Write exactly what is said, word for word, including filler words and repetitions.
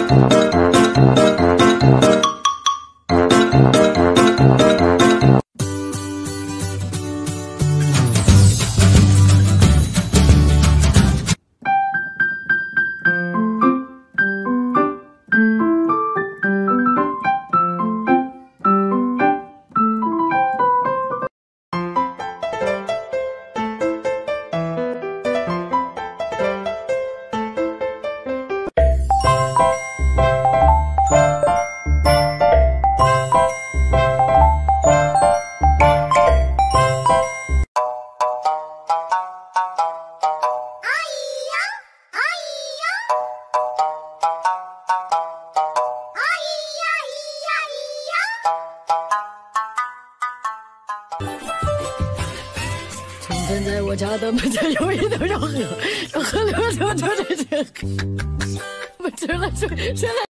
现在我家的门前有一头要喝，要喝了就就这这，不吃了，现在。